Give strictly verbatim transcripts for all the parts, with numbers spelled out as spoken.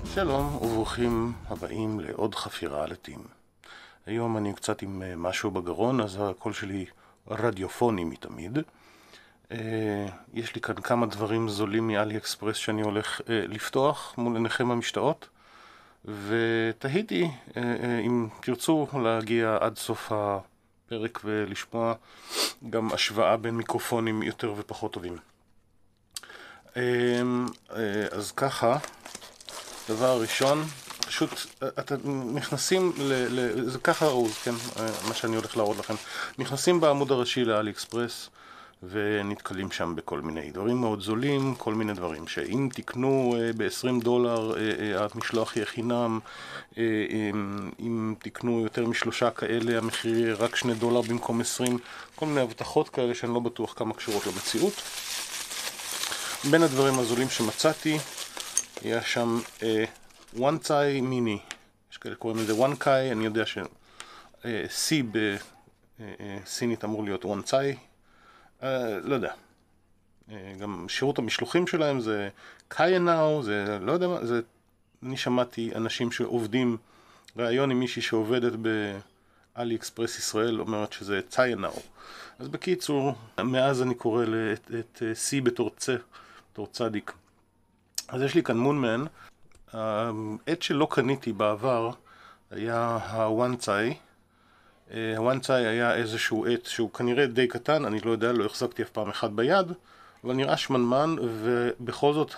שלום וברוכים הבאים לעוד חפירה על עטים. היום אני קצת עם משהו בגרון, אז הקול שלי רדיופוני מתמיד. יש לי כאן כמה דברים זולים מאלי אקספרס שאני הולך לפתוח מול עיניכם המשתאות, ותהיתי אם תרצו להגיע עד סוף הפרק ולשמוע גם השוואה בין מיקרופונים יותר ופחות טובים. אז ככה, דבר ראשון, פשוט אתם נכנסים, ל, ל, זה ככה ארוז, כן, מה שאני הולך להראות לכם. נכנסים בעמוד הראשי לאלי אקספרס ונתקלים שם בכל מיני דברים מאוד זולים, כל מיני דברים שאם תקנו ב-עשרים דולר המשלוח יהיה חינם, אם תקנו יותר משלושה כאלה המחיר יהיה רק שני דולר במקום עשרים, כל מיני הבטחות כאלה שאני לא בטוח כמה קשורות למציאות. בין הדברים הזולים שמצאתי היה שם וואנצאי מיני, יש כאלה קוראים לזה וואנקאי, אני יודע ש-C בסינית אמור להיות וואנצאי, לא יודע. גם שירות המשלוחים שלהם זה קיינאו, זה לא יודע מה, זה, אני שמעתי אנשים שעובדים, ראיון עם מישהי שעובדת באלי אקספרס ישראל אומרת שזה ציינאו. אז בקיצור, מאז אני קורא את C בתור צ, בתור צדיק. אז יש לי כאן מונמן, העט שלא קניתי בעבר היה הוואנצאי. הוואנצאי היה איזשהו עט שהוא כנראה די קטן, אני לא יודע, לא החזקתי אף פעם אחד ביד, אבל נראה שמנמן, ובכל זאת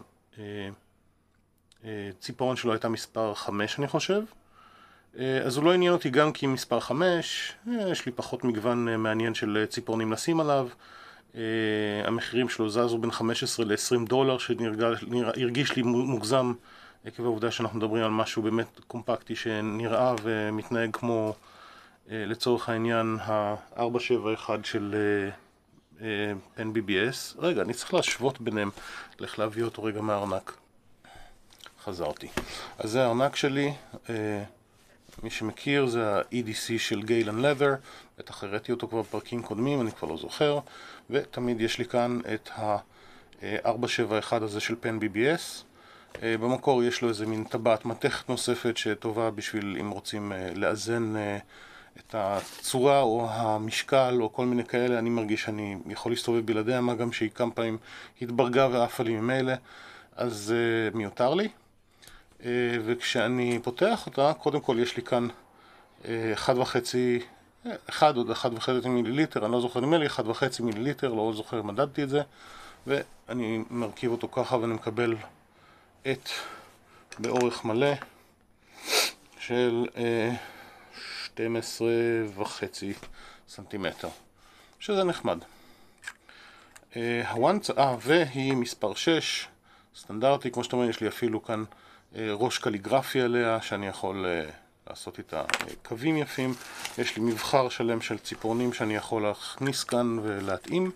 הציפורן שלו הייתה מספר חמש אני חושב. אז הוא לא עניין אותי גם כי מספר חמש, יש לי פחות מגוון מעניין של ציפורנים לשים עליו. Uh, המחירים שלו זזו בין חמש עשרה ל-עשרים דולר, שהרגיש לי מוגזם עקב העובדה שאנחנו מדברים על משהו באמת קומפקטי שנראה ומתנהג כמו uh, לצורך העניין ה-ארבע שבע אחת של uh, uh, פן בי בי אס. רגע, אני צריך להשוות ביניהם, לך להביא אותו רגע מהארנק. חזרתי. אז זה הארנק שלי, uh, מי שמכיר זה ה-אי די סי של גיילן לבר, בטח הראיתי אותו כבר בפרקים קודמים, אני כבר לא זוכר, ותמיד יש לי כאן את ה-ארבע שבע אחת הזה של פן בי בי אס. במקור יש לו איזה מין טבעת מתכת נוספת שטובה בשביל אם רוצים לאזן את הצורה או המשקל או כל מיני כאלה. אני מרגיש שאני יכול להסתובב בלעדיה, מה גם שהיא כמה פעמים התברגה ואף עלי ממילא, אז מיותר לי. וכשאני פותח אותה, קודם כל יש לי כאן אחד וחצי, אחד עוד אחד וחצי מיליליטר, אני לא זוכר, נדמה לי אחד וחצי מיליליטר, לא זוכר, מדדתי את זה, ואני מרכיב אותו ככה ואני מקבל עט באורך מלא של שתים עשרה וחצי סנטימטר, שזה נחמד. הוואנצ... אה, והיא מספר שש, סטנדרטי, כמו שאתה אומר, יש לי אפילו כאן ראש קליגרפי עליה, שאני יכול לעשות איתה קווים יפים. יש לי מבחר שלם של ציפורנים שאני יכול להכניס כאן ולהתאים.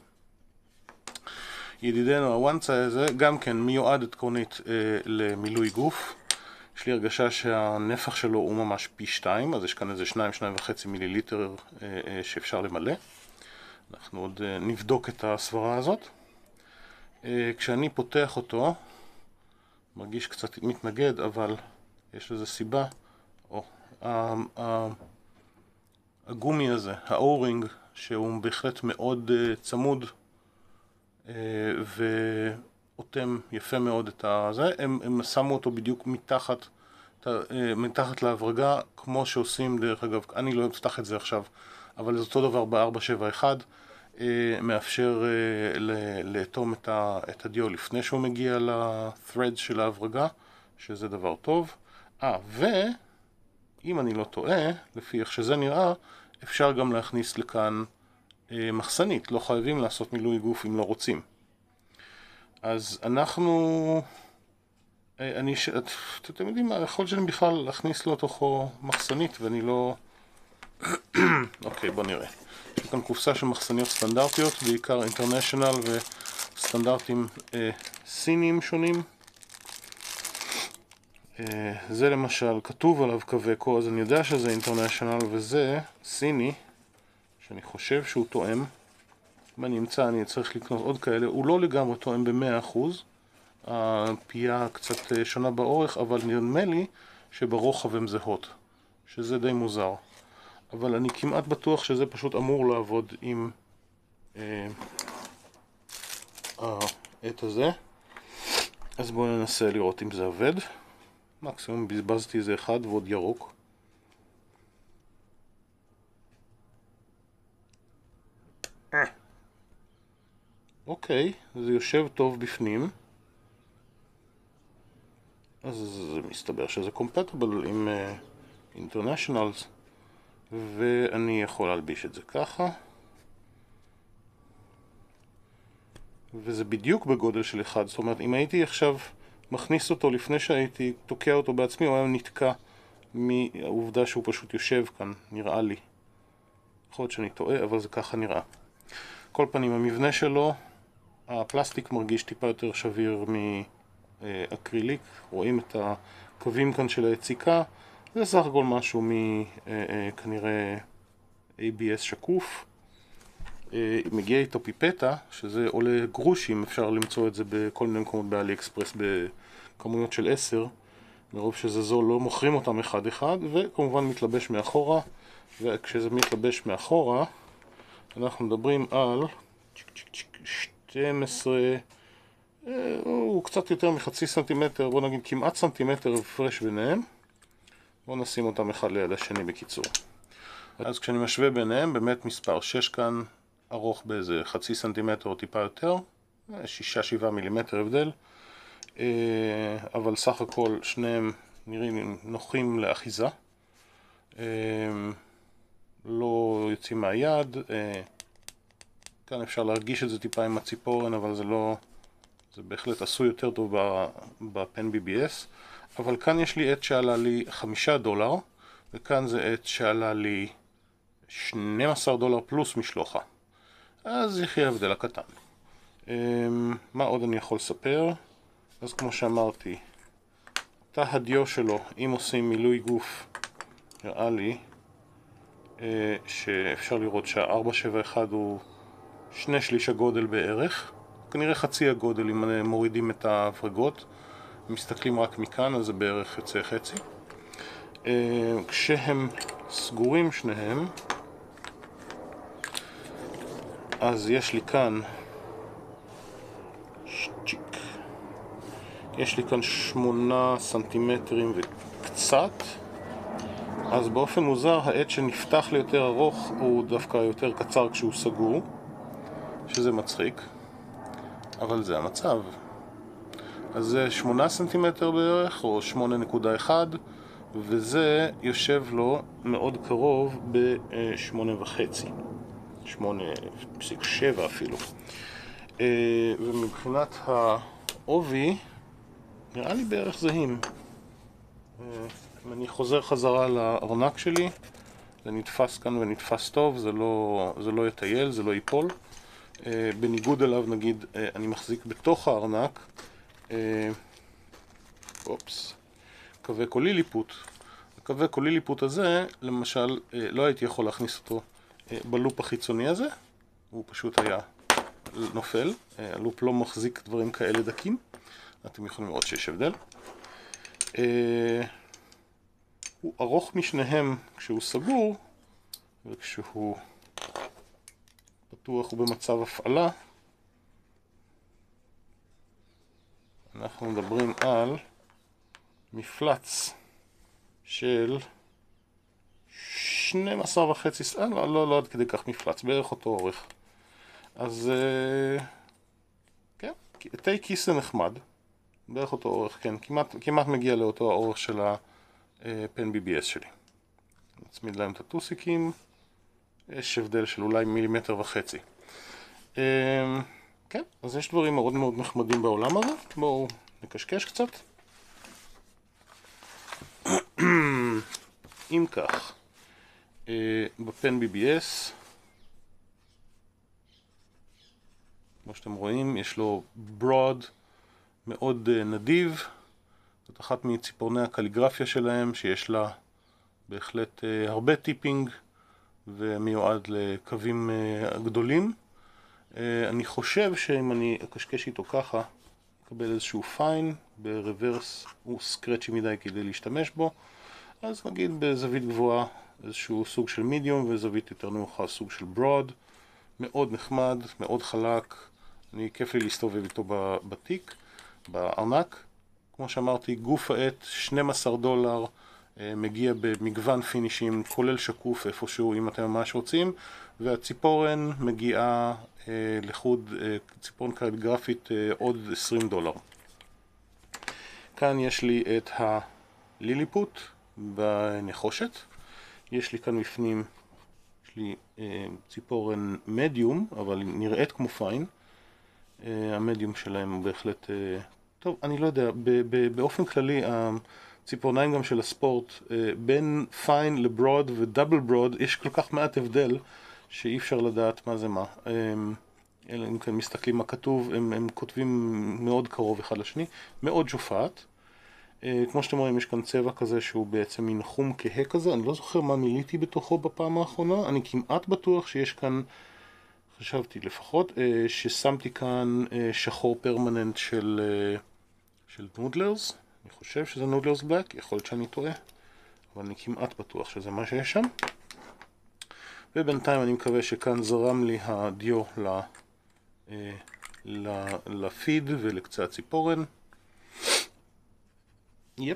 ידידנו הוואנצאי הזה גם כן מיועד עקרונית למילוי גוף. יש לי הרגשה שהנפח שלו הוא ממש פי שתיים, אז יש כאן איזה שניים, שניים וחצי מיליליטר שאפשר למלא. אנחנו עוד נבדוק את הסברה הזאת. כשאני פותח אותו, מרגיש קצת מתנגד, אבל יש לזה סיבה. או, הגומי הזה, האורינג, שהוא בהחלט מאוד צמוד ואותם יפה מאוד את הזה, הם, הם שמו אותו בדיוק מתחת, מתחת להברגה, כמו שעושים דרך אגב, אני לא אפתח את זה עכשיו, אבל זה אותו דבר ב-ארבע שבע אחת, מאפשר לאטום את הדיו לפני שהוא מגיע ל-thread של ההברגה, שזה דבר טוב. אה, ואם אני לא טועה, לפי איך שזה נראה, אפשר גם להכניס לכאן מחסנית, לא חייבים לעשות מילוי גוף אם לא רוצים. אז אנחנו, אני, אתם יודעים מה, יכול שאני בכלל להכניס לו תוכו מחסנית ואני לא, אוקיי, בוא נראה. יש כאן קופסה של מחסניות סטנדרטיות, בעיקר אינטרנשיונל וסטנדרטים אה, סינים שונים. אה, זה למשל כתוב עליו קווקו, אז אני יודע שזה אינטרנשיונל, וזה סיני, שאני חושב שהוא תואם. אם אני אמצא, אני צריך לקנות עוד כאלה. הוא לא לגמרי תואם ב-מאה אחוז, הפייה קצת שונה באורך, אבל נדמה לי שברוחב הן זהות, שזה די מוזר. אבל אני כמעט בטוח שזה פשוט אמור לעבוד עם אה, העט הזה. אז בואו ננסה לראות אם זה עובד. מקסימום בזבזתי איזה אחד ועוד ירוק. אוקיי, זה יושב טוב בפנים. אז זה מסתבר שזה compatible עם uh, internationals, ואני יכול להלביש את זה ככה, וזה בדיוק בגודל של אחד. זאת אומרת, אם הייתי עכשיו מכניס אותו לפני שהייתי תוקע אותו בעצמי, הוא היה נתקע מהעובדה שהוא פשוט יושב כאן, נראה לי. יכול להיות שאני טועה, אבל זה ככה נראה. כל פנים, המבנה שלו, הפלסטיק מרגיש טיפה יותר שביר מאקריליק. רואים את הקווים כאן של היציקה. זה סך הכל משהו מכנראה איי בי אס שקוף. מגיע איתו פיפטה, שזה עולה גרושים, אפשר למצוא את זה בכל מיני מקומות באלי אקספרס בכמויות של עשר. מרוב שזה זול לא מוכרים אותם אחד אחד, וכמובן מתלבש מאחורה. וכשזה מתלבש מאחורה, אנחנו מדברים על שתים עשרה, הוא קצת יותר מחצי סנטימטר, בוא נגיד כמעט סנטימטר הפרש ביניהם. בואו נשים אותם אחד ליד השני בקיצור. אז כשאני משווה ביניהם, באמת מספר שש כאן ארוך באיזה חצי סנטימטר או טיפה יותר, שישה שבעה מילימטר הבדל, אבל סך הכל שניהם נראים נוחים לאחיזה, לא יוצאים מהיד. כאן אפשר להרגיש את זה טיפה עם הציפורן, אבל זה לא, זה בהחלט עשוי יותר טוב בפן בי בי אס. אבל כאן יש לי עט שעלה לי חמישה דולר, וכאן זה עט שעלה לי שנים עשר דולר פלוס משלוחה. אז יחיה ההבדל הקטן. מה עוד אני יכול לספר? אז כמו שאמרתי, תא הדיו שלו, אם עושים מילוי גוף, נראה לי שאפשר לראות שה-ארבע שבע אחת הוא שני שליש הגודל בערך, כנראה חצי הגודל אם מורידים את ההפרגות. מסתכלים רק מכאן, אז זה בערך יוצא חצי. כשהם סגורים שניהם, אז יש לי כאן שצ'יק. יש לי כאן שמונה סנטימטרים וקצת. אז באופן מוזר, העט שנפתח לי יותר ארוך הוא דווקא יותר קצר כשהוא סגור, שזה מצחיק, אבל זה המצב. אז זה שמונה סנטימטר בערך, או שמונה נקודה אחת, וזה יושב לו מאוד קרוב ב-שמונה וחצי, שמונה נקודה שבע אפילו. ומבחינת העובי, נראה לי בערך זהים. אם אני חוזר חזרה לארנק שלי, זה נתפס כאן ונתפס טוב, זה לא, זה לא יטייל, זה לא ייפול. בניגוד אליו, נגיד, אני מחזיק בתוך הארנק, אופס, קווי קוליליפוט. הקווי קוליליפוט הזה, למשל, לא הייתי יכול להכניס אותו בלופ החיצוני הזה, הוא פשוט היה נופל. הלופ לא מחזיק דברים כאלה דקים, אתם יכולים לראות שיש הבדל. הוא ארוך משניהם כשהוא סגור, וכשהוא פתוח ובמצב הפעלה אנחנו מדברים על מפלץ של שנים עשר וחצי, לא, לא, לא עד כדי כך מפלץ, בערך אותו אורך. אז כן, תה כיסא נחמד, בערך אותו אורך, כן, כמעט, כמעט מגיע לאותו האורך של הפן בי בי אס שלי. נצמיד להם את הטוסיקים, יש הבדל של אולי מילימטר וחצי. כן, אז יש דברים מאוד מאוד נחמדים בעולם הזה. בואו נקשקש קצת. אם כך, בפן בי בי אס, כמו שאתם רואים, יש לו ברוד מאוד נדיב. זאת אחת מציפורני הקליגרפיה שלהם, שיש לה בהחלט הרבה טיפינג ומיועד לקווים גדולים. אני חושב שאם אני אקשקש איתו ככה, מקבל איזשהו פיין, ברוורס הוא סקרצ'י מדי כדי להשתמש בו, אז נגיד בזווית גבוהה איזשהו סוג של מידיום, וזווית יותר נמוכה סוג של ברוד. מאוד נחמד, מאוד חלק, אני כיף לי להסתובב איתו בתיק, בארנק. כמו שאמרתי, גוף העט שנים עשר דולר, מגיע במגוון פינישים, כולל שקוף איפשהו אם אתם ממש רוצים, והציפורן מגיעה לחוד, ציפורן קליגרפית עוד עשרים דולר. כאן יש לי את הליליפוט בנחושת, יש לי כאן בפנים, יש לי ציפורן מדיום, אבל נראית כמו פיין. המדיום שלהם הוא בהחלט, טוב, אני לא יודע, באופן כללי הציפורניים גם של הספורט, בין פיין לברוד ודאבל ברוד יש כל כך מעט הבדל שאי אפשר לדעת מה זה מה. אלא אם כן מסתכלים מה כתוב, הם, הם כותבים מאוד קרוב אחד לשני, מאוד שופעת. כמו שאתם רואים, יש כאן צבע כזה שהוא בעצם מין חום כהה כזה, אני לא זוכר מה מיליתי בתוכו בפעם האחרונה, אני כמעט בטוח שיש כאן, חשבתי לפחות, ששמתי כאן שחור פרמננט של, של נודלרס, אני חושב שזה נודלרס בלק, יכול להיות שאני טועה, אבל אני כמעט בטוח שזה מה שיש שם. ובינתיים אני מקווה שכאן זרם לי הדיו לפיד ולקצה הציפורן. יפ.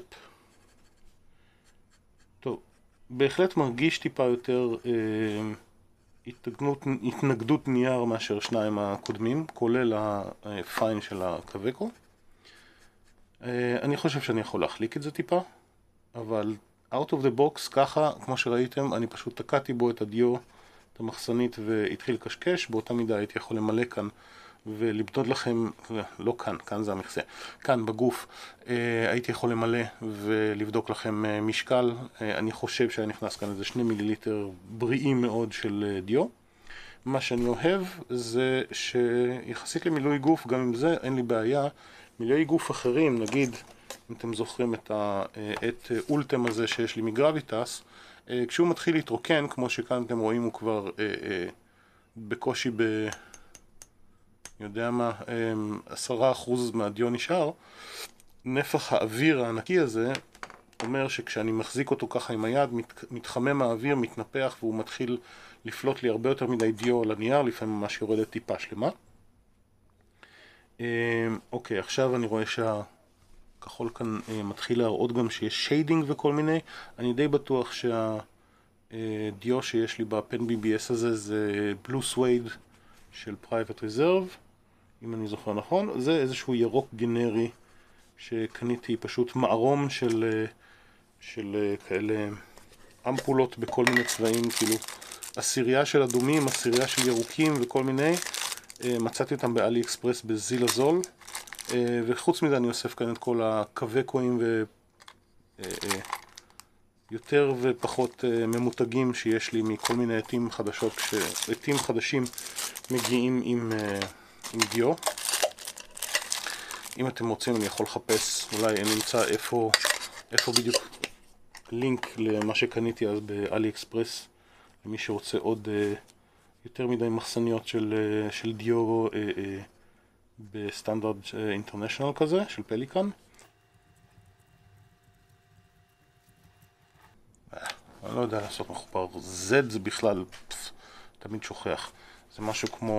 טוב, בהחלט מרגיש טיפה יותר אה, התנגדות, התנגדות נייר מאשר שניים הקודמים, כולל הפיין של הקווקו. אה, אני חושב שאני יכול להחליק את זה טיפה, אבל out of the box ככה, כמו שראיתם, אני פשוט תקעתי בו את הדיו, את המחסנית, והתחיל קשקש. באותה מידה הייתי יכול למלא כאן ולמדוד לכם, לא כאן, כאן זה המכסה, כאן בגוף הייתי יכול למלא ולבדוק לכם משקל. אני חושב שהיה נכנס כאן איזה שני מיליליטר בריאים מאוד של דיו. מה שאני אוהב זה שיחסית למילוי גוף, גם עם זה אין לי בעיה. מילוי גוף אחרים, נגיד אם אתם זוכרים את, ה, את אולטם הזה שיש לי מגרביטס, כשהוא מתחיל להתרוקן, כמו שכאן אתם רואים, הוא כבר בקושי ב... יודע מה, עשרה אחוז מהדיו נשאר. נפח האוויר הענקי הזה אומר שכשאני מחזיק אותו ככה עם היד, מתחמם האוויר, מתנפח, והוא מתחיל לפלוט לי הרבה יותר מדי דיו על הנייר, לפעמים ממש יורדת טיפה שלמה. אוקיי, עכשיו אני רואה שהכחול כאן מתחיל להראות גם שיש שיידינג וכל מיני. אני די בטוח שהדיו שיש לי בפן בי בי אס הזה זה בלו סווייד של פרייבט ריזרב, אם אני זוכר נכון. זה איזשהו ירוק גנרי שקניתי, פשוט מערום של, של כאלה אמפולות בכל מיני צבעים, כאילו עשירייה של אדומים, עשירייה של ירוקים וכל מיני. מצאתי אותם באלי אקספרס בזיל הזול, וחוץ מזה אני אוסף כאן את כל הקווקואים ו... יותר ופחות ממותגים שיש לי מכל מיני עטים חדשות, כשעטים חדשים מגיעים עם, עם דיו. אם אתם רוצים אני יכול לחפש, אולי אני נמצא איפה, איפה בדיוק לינק למה שקניתי אז באלי אקספרס, למי שרוצה עוד יותר מדי מחסניות של, של דיו בסטנדרט אינטרנשיונל כזה, של פליקן. אני לא יודע לעשות מחובר, Z זה בכלל, פס, תמיד שוכח, זה משהו כמו,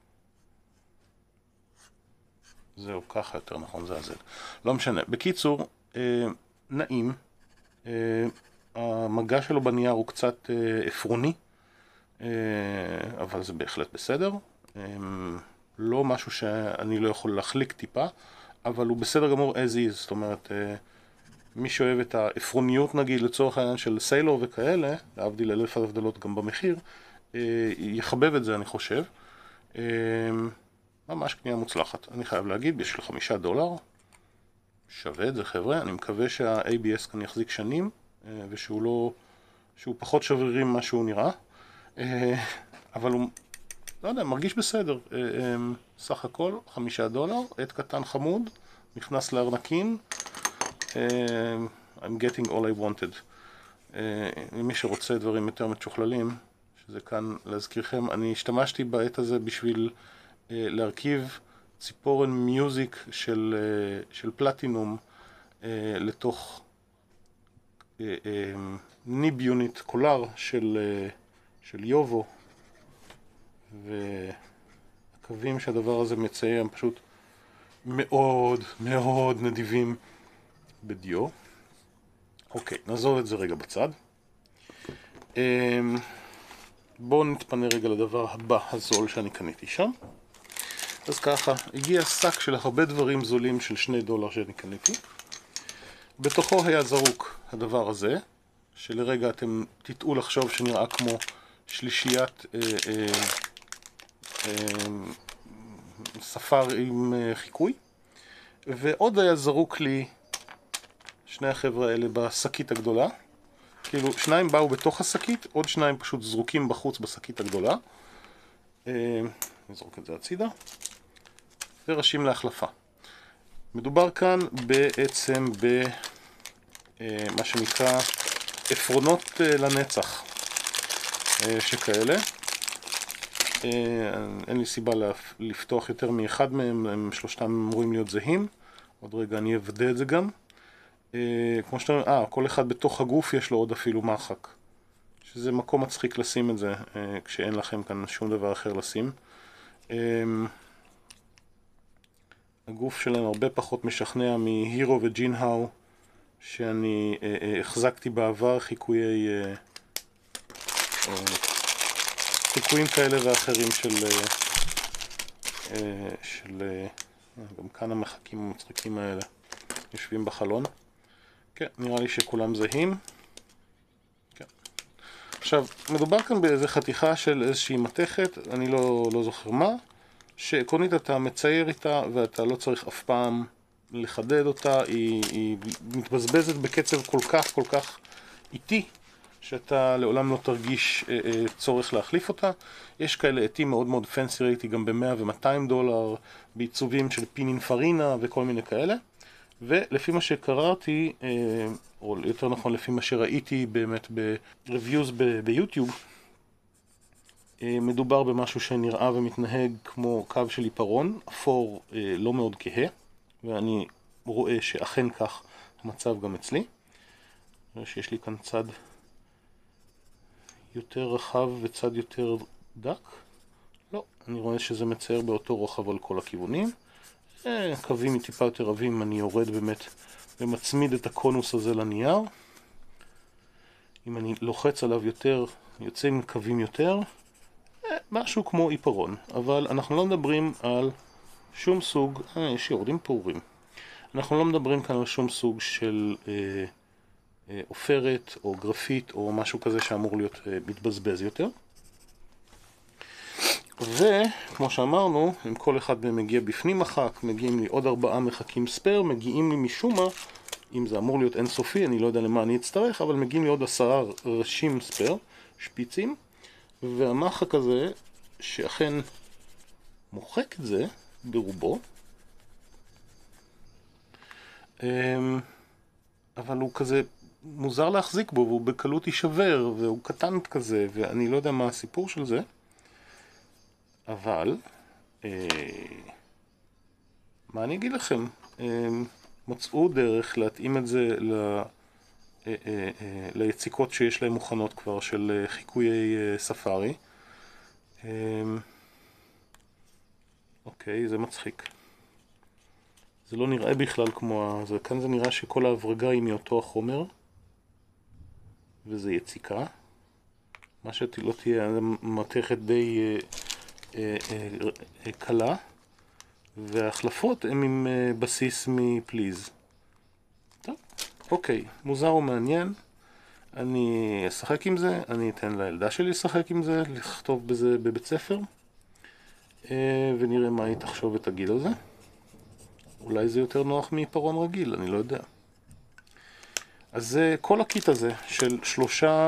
זהו ככה יותר נכון, זה ה-Z, לא משנה. בקיצור, אה, נעים, אה, המגע שלו בנייר הוא קצת אה, אפרוני, אה, אבל זה בהחלט בסדר, אה, לא משהו שאני לא יכול להחליק טיפה, אבל הוא בסדר גמור as is, זאת אומרת, אה, מי שאוהב את האפרוניות נגיד לצורך העניין של סיילור וכאלה, להבדיל אלף הבדלות גם במחיר, יחבב את זה אני חושב. ממש קנייה מוצלחת, אני חייב להגיד, בשביל חמישה דולר, שווה את זה חבר'ה. אני מקווה שה-איי בי אס כאן יחזיק שנים, ושהוא לא, שהוא פחות שברירי ממה שהוא נראה, אבל הוא, לא יודע, מרגיש בסדר. סך הכל, חמישה דולר, עט קטן חמוד, נכנס לארנקים, I'm getting all I wanted. למי שרוצה דברים יותר מצ'וכללים, שזה כאן להזכירכם, אני השתמשתי בעת הזה בשביל להרכיב ציפורן מיוזיק של, של פלטינום לתוך ניב יוניט קולר של, של יובו, והקווים שהדבר הזה מצייר הם פשוט מאוד מאוד נדיבים בדיו. אוקיי, נעזוב את זה רגע בצד. בואו נתפנה רגע לדבר הבא הזול שאני קניתי שם. אז ככה, הגיע שק של הרבה דברים זולים של שני דולר שאני קניתי. בתוכו היה זרוק הדבר הזה, שלרגע אתם תטעו לחשוב שנראה כמו שלישיית אה, אה, אה, ספר עם אה, חיקוי. ועוד היה זרוק לי שני החבר'ה האלה בשקית הגדולה. כאילו, שניים באו בתוך השקית, עוד שניים פשוט זרוקים בחוץ בשקית הגדולה. אה, נזרוק את זה הצידה. וראשים להחלפה. מדובר כאן בעצם במה שנקרא עפרונות לנצח שכאלה. אין לי סיבה לפתוח יותר מאחד מהם, הם שלושתם אמורים להיות זהים. עוד רגע אני אוודא את זה גם. כמו שאתם אומרים, אה, כל אחד בתוך הגוף יש לו עוד אפילו מחק. שזה מקום מצחיק לשים את זה כשאין לכם כאן שום דבר אחר לשים. הגוף שלהם הרבה פחות משכנע מהירו וג'ין האו שאני אה, אה, החזקתי בעבר חיקויי אה, אה, חיקויים כאלה ואחרים של אה, אה, של אה, גם כאן המחקים המצחיקים האלה יושבים בחלון. כן, נראה לי שכולם זהים. כן. עכשיו, מדובר כאן באיזה חתיכה של איזושהי מתכת, אני לא, לא זוכר מה, שעקרונית אתה מצייר איתה ואתה לא צריך אף פעם לחדד אותה, היא, היא מתבזבזת בקצב כל כך כל כך איטי שאתה לעולם לא תרגיש אה, אה, צורך להחליף אותה. יש כאלה עטים מאוד מאוד פנסי, ראיתי גם ב-מאה ו-מאתיים דולר בעיצובים של פינינפרינה וכל מיני כאלה, ולפי מה שקראתי, אה, או יותר נכון לפי מה שראיתי באמת ב-reviews ביוטיוב, מדובר במשהו שנראה ומתנהג כמו קו של עיפרון, אפור לא מאוד כהה, ואני רואה שאכן כך המצב גם אצלי. שיש לי כאן צד יותר רחב וצד יותר דק. לא, אני רואה שזה מצייר באותו רוחב על כל הכיוונים. קווים מטיפה יותר רבים, אני יורד באמת ומצמיד את הקונוס הזה לנייר. אם אני לוחץ עליו יותר, יוצא עם קווים יותר. משהו כמו עיפרון, אבל אנחנו לא מדברים על שום סוג, אה, יש יורדים פעורים. אנחנו לא מדברים כאן על שום סוג של אה, אה, אופרת או גרפית או משהו כזה שאמור להיות אה, מתבזבז יותר. וכמו שאמרנו, אם כל אחד מהם מגיע בפנים מחק, מגיעים לי עוד ארבעה מחקים ספר, מגיעים לי משום מה, אם זה אמור להיות אינסופי, אני לא יודע למה אני אצטרך, אבל מגיעים לי עוד עשרה ראשים ספר, שפיצים, והמחק הזה, שאכן מוחק את זה ברובו, אבל הוא כזה מוזר להחזיק בו, והוא בקלות יישבר, והוא קטן כזה, ואני לא יודע מה הסיפור של זה, אבל אה, מה אני אגיד לכם? אה, מצאו דרך להתאים את זה ל, אה, אה, אה, ליציקות שיש להם מוכנות כבר של חיקויי אה, ספארי. אה, אוקיי, זה מצחיק. זה לא נראה בכלל כמו... זה, כאן זה נראה שכל ההברגה היא מאותו החומר, וזה יציקה. מה שלא תהיה, זה מתכת די אה, אה, אה, אה, קלה, וההחלפות הן עם אה, בסיס מפליז. טוב, אוקיי, מוזר ומעניין. אני אשחק עם זה, אני אתן לילדה שלי לשחק עם זה, לכתוב בזה בבית ספר, אה, ונראה מה היא תחשוב את הגיל הזה. אולי זה יותר נוח מעיפרון רגיל, אני לא יודע. אז כל הקיט הזה של שלושה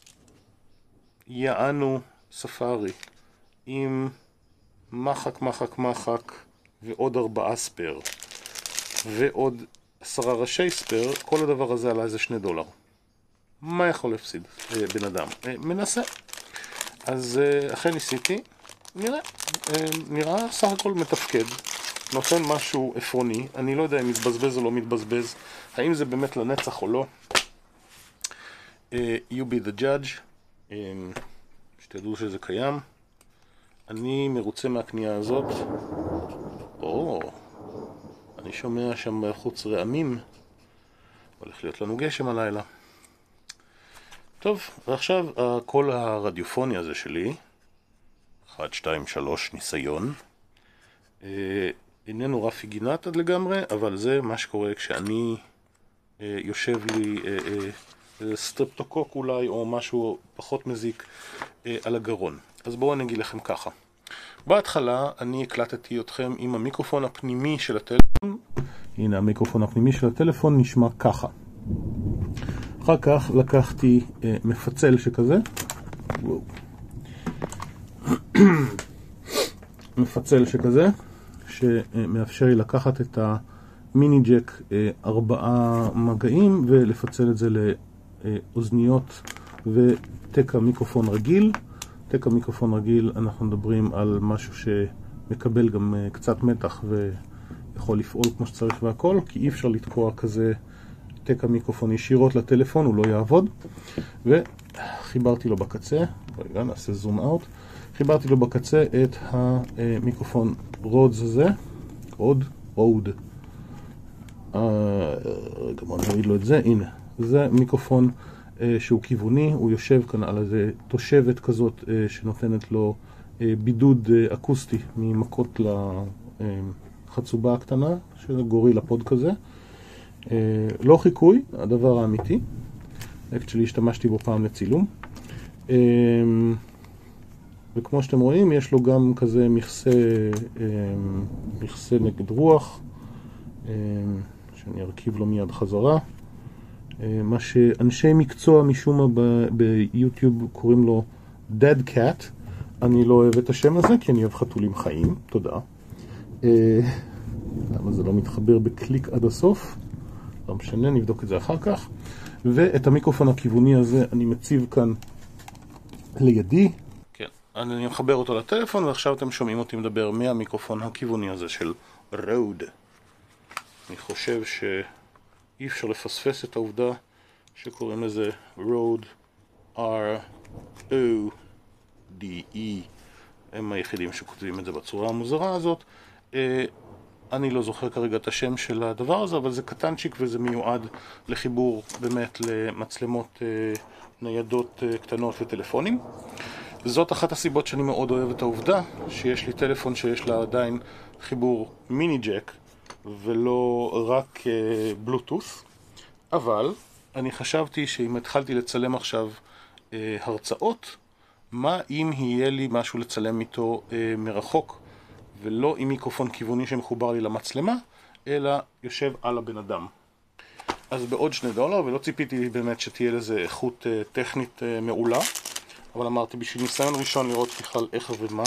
יענו ספארי עם מחק, מחק, מחק ועוד ארבעה ספר ועוד עשרה ראשי ספר, כל הדבר הזה עלה איזה שני דולר. מה יכול להפסיד בן אדם? מנסה. אז אכן ניסיתי, נראה, נראה סך הכל מתפקד. נותן משהו עפרוני, אני לא יודע אם מתבזבז או לא מתבזבז, האם זה באמת לנצח או לא. uh, you be the judge, um, שתדעו שזה קיים. אני מרוצה מהקנייה הזאת. או, אני שומע שם בחוץ רעמים, הולך להיות לנו גשם הלילה. טוב, ועכשיו הקול הרדיופוני הזה שלי, אחת, שתיים, שלוש, ניסיון, אה, איננו רפי גינת עד לגמרי, אבל זה מה שקורה כשאני אה, יושב לי אה, אה, סטרפטוקוק אולי, או משהו פחות מזיק אה, על הגרון. אז בואו אני אגיד לכם ככה. בהתחלה אני הקלטתי אתכם עם המיקרופון הפנימי של הטלפון. הנה המיקרופון הפנימי של הטלפון נשמע ככה. אחר כך לקחתי אה, מפצל שכזה. וואו. מפצל שכזה, שמאפשר לי לקחת את המיני ג'ק אה, ארבעה מגעים ולפצל את זה לאוזניות ותקע מיקרופון רגיל. תקע מיקרופון רגיל, אנחנו מדברים על משהו שמקבל גם אה, קצת מתח ויכול לפעול כמו שצריך והכל, כי אי אפשר לתקוע כזה תקע מיקרופון ישירות לטלפון, הוא לא יעבוד. וחיברתי לו בקצה, רגע נעשה זום אאוט, חיברתי לו בקצה את המיקרופון רודס הזה, רוד, רוד. רגע בוא נוריד לו את זה, הנה, זה מיקרופון שהוא כיווני, הוא יושב כאן על איזה תושבת כזאת שנותנת לו בידוד אקוסטי ממכות לחצובה הקטנה, שזה גורילה פוד כזה. לא חיקוי, הדבר האמיתי. אקצ'לי השתמשתי בו פעם לצילום. וכמו שאתם רואים, יש לו גם כזה מכסה, מכסה נגד רוח, שאני ארכיב לו מיד חזרה. מה שאנשי מקצוע משום מה ביוטיוב קוראים לו Dead Cat. אני לא אוהב את השם הזה, כי אני אוהב חתולים חיים. תודה. למה זה לא מתחבר בקליק עד הסוף? לא משנה, נבדוק את זה אחר כך. ואת המיקרופון הכיווני הזה אני מציב כאן לידי. כן, אני מחבר אותו לטלפון, ועכשיו אתם שומעים אותי מדבר מהמיקרופון הכיווני הזה של רוד. אני חושב שאי אפשר לפספס את העובדה שקוראים לזה רוד, R O D E. הם היחידים שכותבים את זה בצורה המוזרה הזאת. אני לא זוכר כרגע את השם של הדבר הזה, אבל זה קטנצ'יק וזה מיועד לחיבור באמת למצלמות ניידות קטנות וטלפונים. זאת אחת הסיבות שאני מאוד אוהב את העובדה שיש לי טלפון שיש לה עדיין חיבור מיני ג'ק ולא רק בלוטוס. אבל אני חשבתי שאם התחלתי לצלם עכשיו הרצאות, מה אם יהיה לי משהו לצלם איתו מרחוק, ולא עם מיקרופון כיווני שמחובר לי למצלמה, אלא יושב על הבן אדם. אז בעוד שני דולר, ולא ציפיתי באמת שתהיה לזה איכות טכנית מעולה, אבל אמרתי בשביל ניסיון ראשון לראות בכלל איך ומה.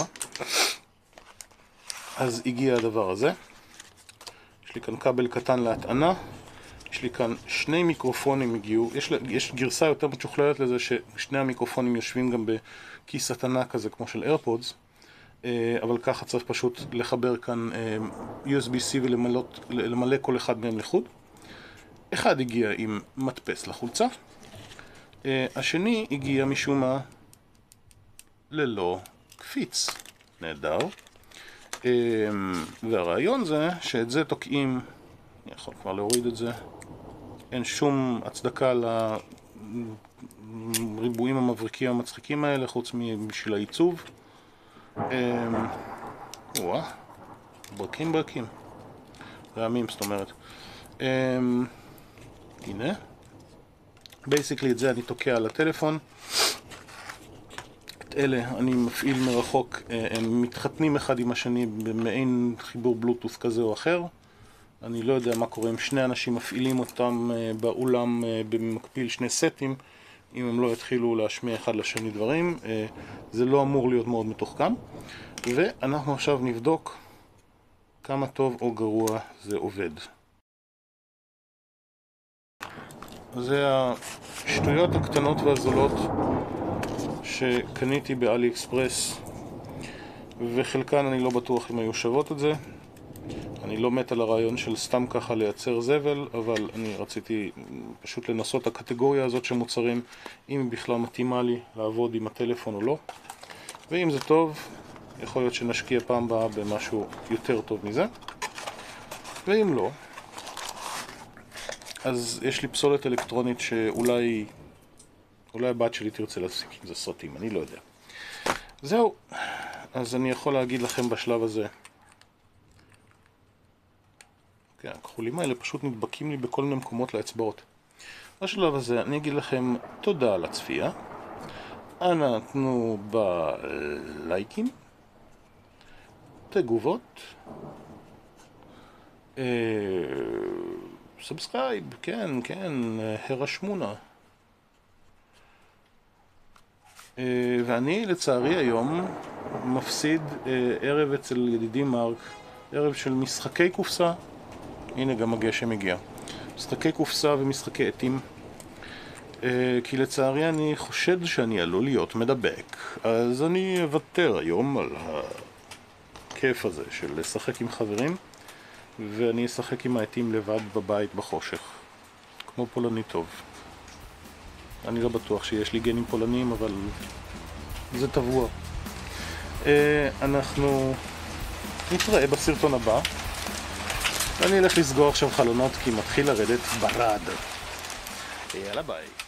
אז הגיע הדבר הזה. יש לי כאן כבל קטן להטענה, יש לי כאן שני מיקרופונים הגיעו, יש, יש גרסה יותר משוכללת לזה ששני המיקרופונים יושבים גם בכיס הטענה כזה כמו של איירפודס, אבל ככה צריך פשוט לחבר כאן יו אס בי סי ולמלא כל אחד מהם לחוד. אחד הגיע עם מדפס לחולצה, השני הגיע משום מה ללא קפיץ. נהדר. והרעיון זה שאת זה תוקעים, אני יכול כבר להוריד את זה, אין שום הצדקה לריבועים המבריקים המצחיקים האלה חוץ מבשביל העיצוב. וואה, ברקים ברקים רעמים, זאת אומרת. הנה בייסיקלי את זה אני תוקע על הטלפון. את אלה אני מפעיל מרחוק, הם מתחתנים אחד עם השני במעין חיבור בלוטוס כזה או אחר. אני לא יודע מה קורה אם שני אנשים מפעילים אותם באולם במקביל, שני סטים, אם הם לא יתחילו להשמיע אחד לשני דברים. זה לא אמור להיות מאוד מתוחכם. ואנחנו עכשיו נבדוק כמה טוב או גרוע זה עובד. זה השטויות הקטנות והזולות שקניתי באלי אקספרס, וחלקן אני לא בטוח אם היו שוות את זה. אני לא מת על הרעיון של סתם ככה לייצר זבל, אבל אני רציתי פשוט לנסות את הקטגוריה הזאת של מוצרים, אם היא בכלל מתאימה לי לעבוד עם הטלפון או לא. ואם זה טוב, יכול להיות שנשקיע פעם הבאה במשהו יותר טוב מזה. ואם לא, אז יש לי פסולת אלקטרונית שאולי אולי הבת שלי תרצה להסיק עם זה סרטים, אני לא יודע. זהו, אז אני יכול להגיד לכם בשלב הזה, כן, הכחולים האלה פשוט נדבקים לי בכל מיני מקומות לאצבעות. בשלב הזה אני אגיד לכם תודה על הצפייה, אנא תנו בלייקים, תגובות, אה, סאבסקרייב, כן, כן, הרשמונה. אה, ואני לצערי היום מפסיד אה, ערב אצל ידידי מרק, ערב של משחקי קופסה. הנה גם הגשם הגיע. משחקי קופסה ומשחקי עתים. אה, כי לצערי אני חושד שאני עלול להיות מדבק. אז אני אוותר היום על הכיף הזה של לשחק עם חברים, ואני אשחק עם העתים לבד בבית בחושך. כמו פולני טוב. אני לא בטוח שיש לי גנים פולניים, אבל זה טבוע. אה, אנחנו נתראה בסרטון הבא. ואני אלך לסגור עכשיו חלונות כי מתחיל לרדת ברד. יאללה ביי.